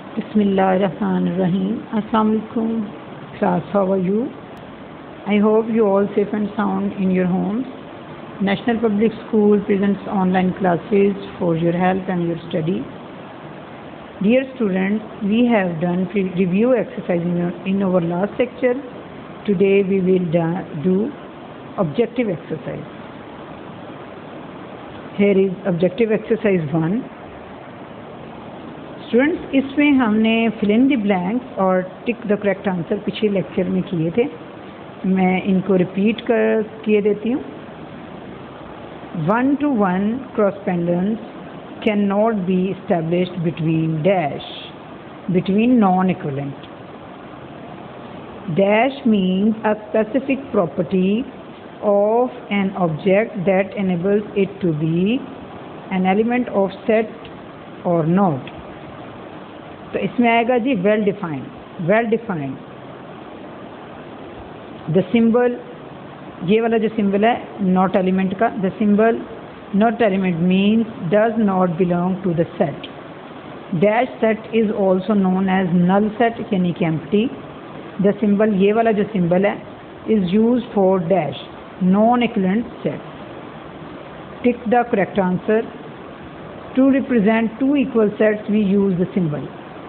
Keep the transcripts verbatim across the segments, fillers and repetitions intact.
Bismillahirrahmanirrahim. Assalamu alaikum. Class, how are you? I hope you all safe and sound in your homes. National Public School presents online classes for your help and your study. Dear students, we have done pre- review exercise in our, in our last lecture. Today we will da- do objective exercise. Here is objective exercise one. Students, इसमें हमने fill in the blanks और tick the correct answer पिछले lecture में किए थे. मैं इनको repeat कर किए देती हूँ. One to one correspondence can not be established between dash between non equivalent. Dash means a specific property of an object that enables it to be an element of set or not. तो इसमें आएगा जी well defined. Well defined the symbol, ये वाला जो symbol है not element का, the symbol not element means does not belong to the set. Dash set is also known as null set यानी कि एम्प्टी. द सिंबल, ये वाला जो सिंबल है, is use for dash non equivalent set. Tick the correct answer. To represent two equal sets we use the symbol.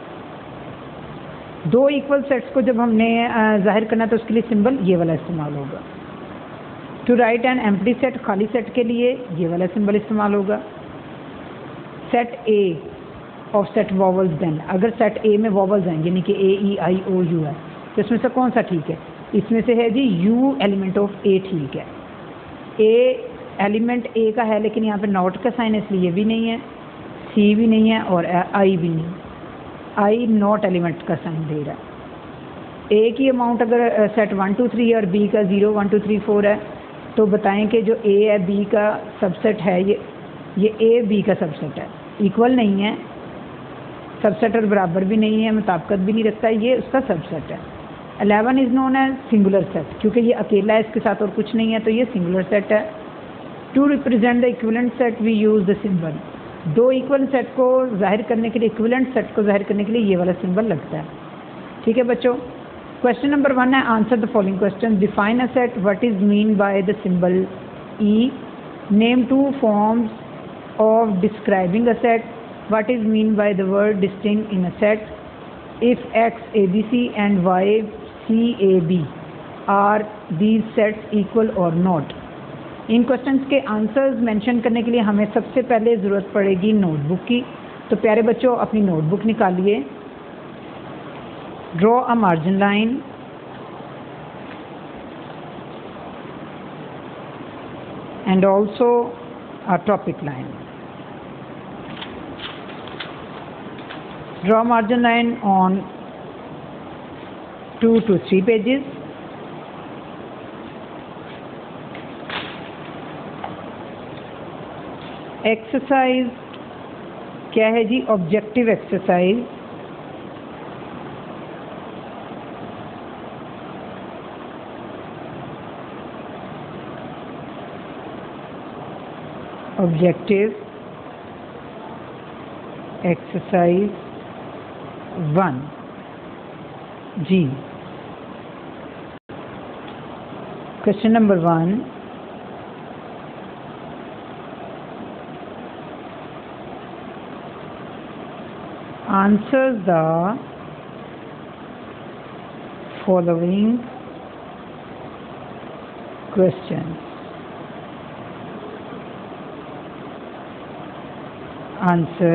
दो equal sets को जब हमने जाहिर करना तो उसके लिए सिंबल ये वाला इस्तेमाल होगा. To write an empty set, खाली सेट के लिए ये वाला सिंबल इस्तेमाल होगा. Set A of set vowels then, अगर सेट ए में वॉवल्स हैं यानी कि ए ई आई ओ यू है तो इसमें से कौन सा ठीक है? इसमें से है जी यू एलिमेंट ऑफ ए ठीक है. ए एलिमेंट ए का है लेकिन यहाँ पे नॉट का साइन है इसलिए ये भी नहीं है, सी भी नहीं है और आई भी नहीं. आई नॉट एलिमेंट का साइन दे रहा है. ए की अमाउंट अगर सेट वन टू थ्री है और बी का zero one two three four है तो बताएं कि जो ए है बी का सबसेट है, ये ये ए बी का सबसेट है. इक्वल नहीं है, सबसेट और बराबर भी नहीं है, मुताबिकत भी नहीं रखता है, ये उसका सबसेट है. Eleven is known as singular set, क्योंकि ये अकेला है, इसके साथ और कुछ नहीं है तो ये सिंगुलर सेट है. To represent the equivalent set we use the symbol. दो इक्वल सेट को जाहिर करने के लिए, इक्विवेलेंट सेट को जाहिर करने के लिए ये वाला सिंबल लगता है. ठीक है बच्चों. क्वेश्चन नंबर वन है answer the following question. Define a set. What is mean by the symbol E. Name two forms of describing a set. What is mean by the word distinct in a set. If x A B C and y C A B are these sets equal और not. इन questions के answers mention करने के लिए हमें सबसे पहले ज़रूरत पड़ेगी नोटबुक की. तो प्यारे बच्चों अपनी नोटबुक निकालिए. Draw a margin line. And also a topic line. Draw margin line on two to three pages. Exercise क्या है जी? Objective exercise. Objective exercise one जी. Question number one. Answer the following questions. Answer.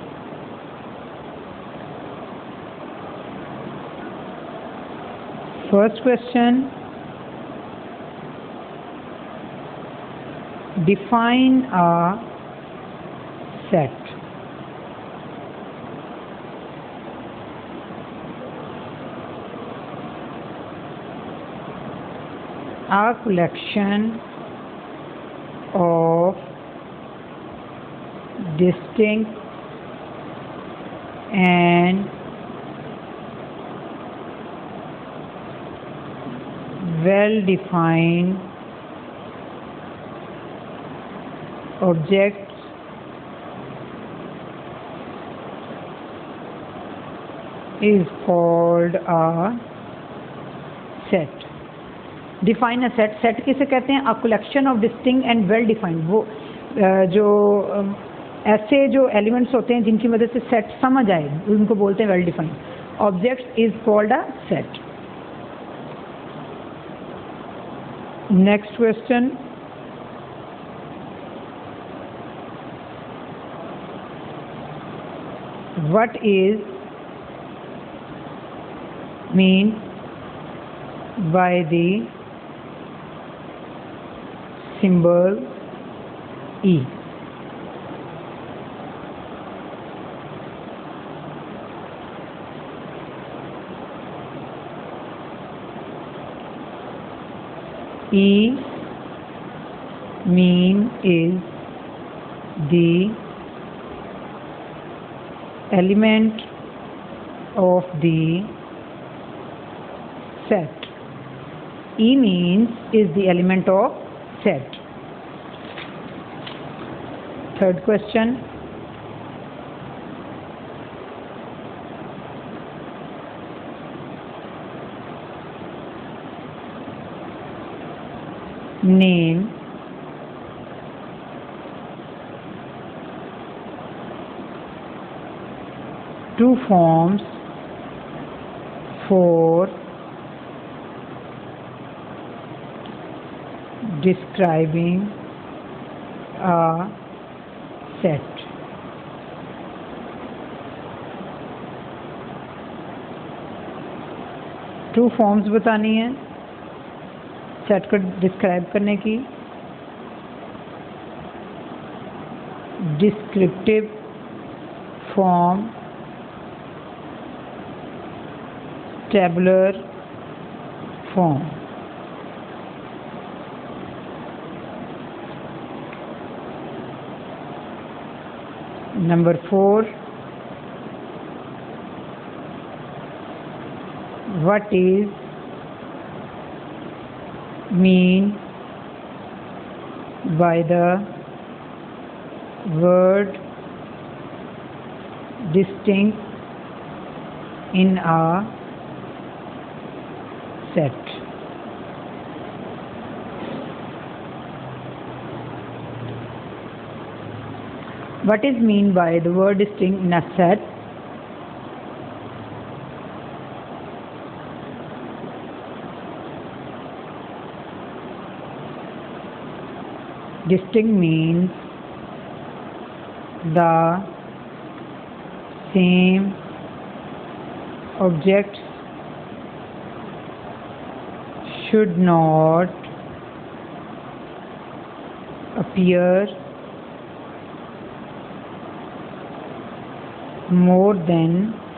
First question. Define a set. A collection of distinct and well-defined objects is called a set. Define a set. Set किसे कहते हैं? A collection of distinct and well defined. वो जो ऐसे जो elements होते हैं जिनकी मदद से सेट समझ आए उनको बोलते हैं well defined. Object is called a set. Next question. What is mean by the symbol E? E mean is the element of the set. E means is the element of set. Third question. Name two forms for describing a set. Two forms बतानी है set को describe करने की. Descriptive form, tabular form. Number four. What is mean by the word distinct in a set? What is mean by the word distinct in a set? Distinct means the same objects should not appear more than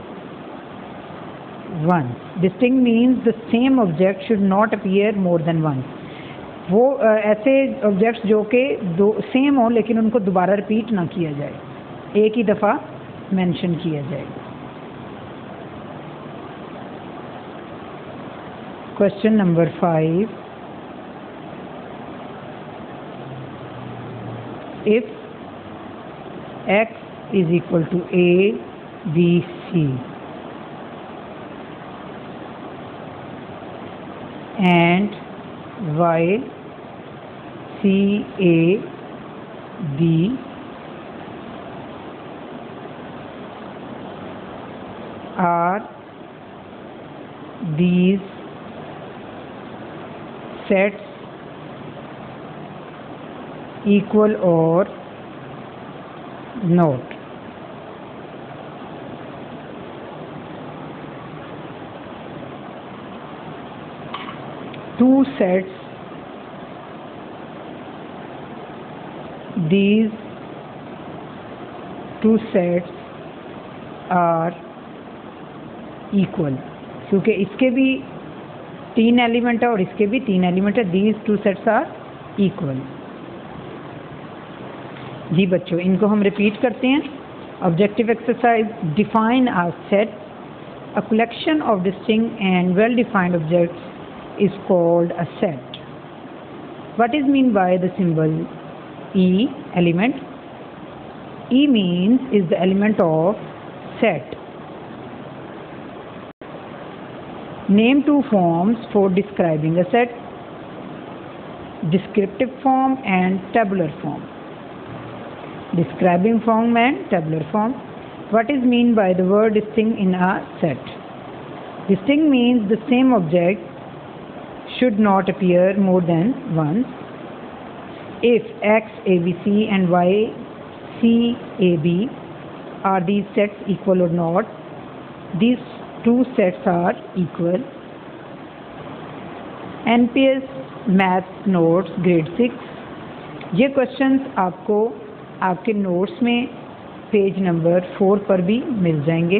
once. Distinct means the same object should not appear more than once. वो ऐसे objects जो कि दो same हो लेकिन उनको दोबारा repeat ना किया जाए, एक ही दफ़ा मेंशन किया जाए. Question number five. If x is equal to A B C and y C A B are these sets equal or not? Two sets, these two sets are equal. क्योंकि इसके भी तीन एलिमेंट है और इसके भी तीन एलिमेंट है. these two sets are equal. जी बच्चों, इनको हम रिपीट करते हैं. Objective exercise. Define a set. A collection of distinct and well defined objects is called a set. What is mean by the symbol E? Element. E means is the element of set. Name two forms for describing a set, descriptive form and tabular form. Describing form and tabular form. What is mean by the word distinct in a set? Distinct means the same object should not appear more than once. If X, A, B, C and Y, C, A, B are these sets equal or not? These two sets are equal. N P S math notes grade six, ये questions आपको आपके notes में page number four पर भी मिल जाएंगे।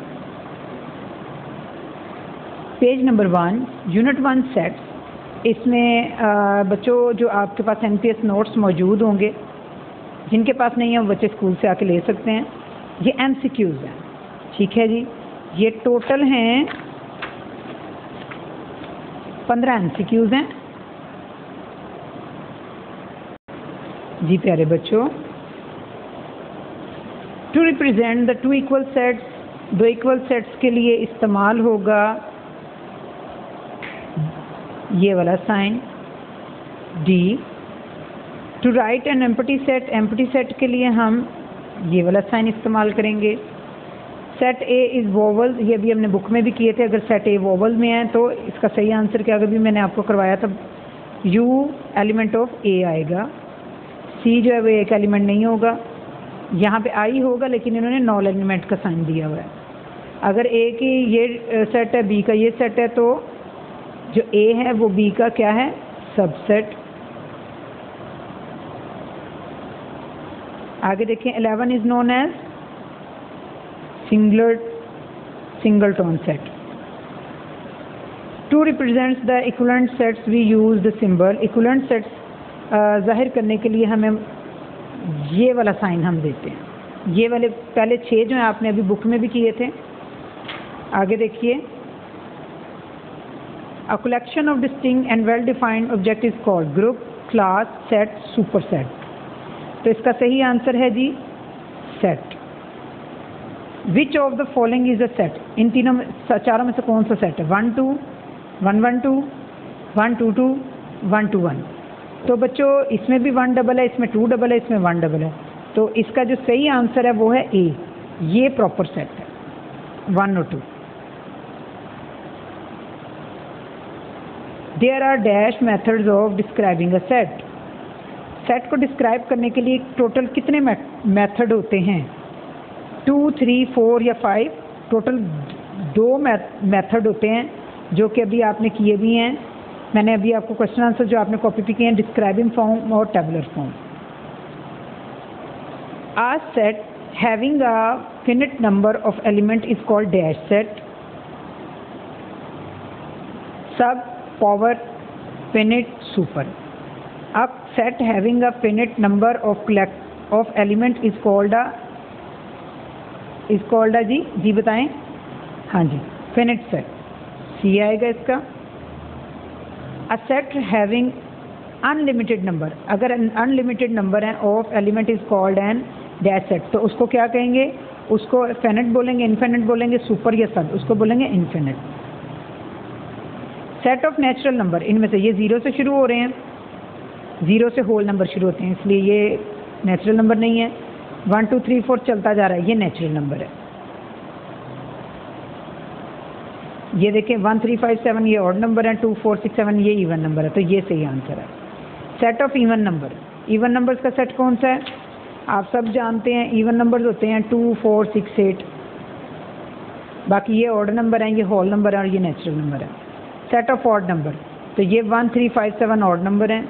Page number one, unit one sets. इसमें आ, बच्चों जो आपके पास एन पी एस नोट्स मौजूद होंगे, जिनके पास नहीं है वो बच्चे स्कूल से आके ले सकते हैं। ये एम सी क्यूज़ हैं, ठीक है जी। ये टोटल हैं पंद्रह एम सी क्यूज़ हैं जी प्यारे बच्चों। To represent the two equal sets, दो इक्वल सेट्स के लिए इस्तेमाल होगा ये वाला साइन डी। To write an empty set, empty set के लिए हम ये वाला साइन इस्तेमाल करेंगे। सेट ए इज़ वोवल, ये भी हमने बुक में भी किए थे। अगर सेट ए वोवल में है तो इसका सही आंसर क्या, अगर भी मैंने आपको करवाया था, यू एलिमेंट ऑफ ए आएगा। सी जो है वो एक एलिमेंट नहीं होगा, यहाँ पे आई होगा लेकिन इन्होंने नॉल एलिमेंट का साइन दिया हुआ है। अगर ए की ये सेट है, बी का ये सेट है, तो जो ए है वो बी का क्या है, सबसेट। आगे देखें, eleven is known as singular singleton set. To represents the equivalent sets we use the symbol. Equivalent sets जाहिर करने के लिए हमें ये वाला साइन हम देते हैं। ये वाले पहले छः जो हैं आपने अभी बुक में भी किए थे। आगे देखिए, a collection of distinct and well defined object is called group, class, set, super set. तो इसका सही आंसर है जी set. Which of the following is a set, इन तीनों में चारों में से कौन सा सेट है, one to one one to one two two one to one. तो बच्चों इसमें भी वन डबल है, इसमें टू डबल है, इसमें वन डबल है। तो इसका जो सही आंसर है वो है ए, ये प्रॉपर सेट है, वन और two. There are dash methods of describing a set. Set को डिस्क्राइब करने के लिए टोटल कितने मेथड होते हैं, टू, थ्री, फोर या फाइव। टोटल दो मेथड होते हैं जो कि अभी आपने किए भी हैं। मैंने अभी आपको क्वेश्चन आंसर जो आपने कॉपी पे किए हैं, डिस्क्राइबिंग फॉर्म और tabular form. A set having a finite number of element is called dash set. Sub, power, finite, super. A set having a finite number of collect of element is called a is called a जी जी बताएं, हाँ जी finite set, सी आएगा इसका। A set having unlimited number, अगर unlimited number है of element is called an dash set, तो उसको क्या कहेंगे, उसको finite बोलेंगे, infinite बोलेंगे, super या सब, उसको बोलेंगे infinite। Set of natural number, इनमें से ये जीरो से शुरू हो रहे हैं, ज़ीरो से होल नंबर शुरू होते हैं, इसलिए ये नेचुरल नंबर नहीं है। वन टू थ्री फोर चलता जा रहा है, ये नेचुरल नंबर है। ये देखें वन थ्री फाइव सेवन ये ऑड नंबर है, टू फोर सिक्स सेवन ये इवन नंबर है, तो ये सही आंसर है। Set of even number, even numbers का सेट कौन सा है, आप सब जानते हैं। इवन नंबर्स होते हैं टू फोर सिक्स एट, बाकी ये ऑड नंबर हैं, ये होल नंबर है और ये नेचुरल नंबर है। सेट ऑफ ऑड नंबर, तो ये one three five seven odd number है।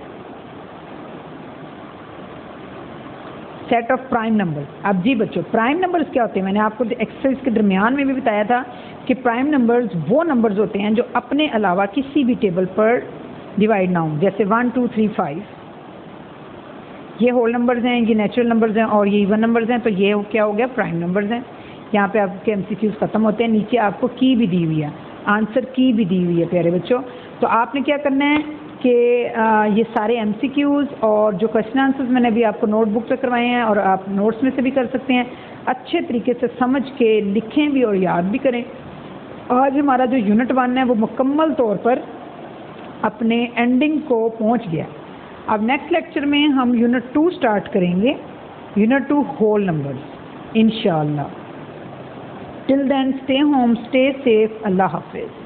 सेट ऑफ प्राइम नंबर, अब जी बच्चों प्राइम नंबर्स क्या होते हैं, मैंने आपको एक्सरसाइज के दरमियान में भी बताया था कि प्राइम नंबर्स वो नंबर्स होते हैं जो अपने अलावा किसी भी टेबल पर डिवाइड ना हो, जैसे वन टू थ्री फाइव ये होल नंबर्स हैं, ये नेचुरल नंबर्स हैं और ये इवन नंबर्स हैं, तो ये क्या हो गया प्राइम नंबर्स हैं। यहाँ पे आपके एमसीक्यूज खत्म होते हैं। नीचे आपको की भी दी हुई है, आंसर की भी दी हुई है प्यारे बच्चों। तो आपने क्या करना है कि ये सारे एमसीक्यूज और जो क्वेश्चन आंसर्स मैंने अभी आपको नोटबुक पे करवाए हैं और आप नोट्स में से भी कर सकते हैं, अच्छे तरीके से समझ के लिखें भी और याद भी करें। आज हमारा जो यूनिट वन है वो मुकम्मल तौर पर अपने एंडिंग को पहुंच गया। अब नेक्स्ट लेक्चर में हम यूनिट टू स्टार्ट करेंगे, यूनिट टू होल नंबर्स इंशाअल्लाह। Till then stay home, stay safe, अल्लाह हाफिज़।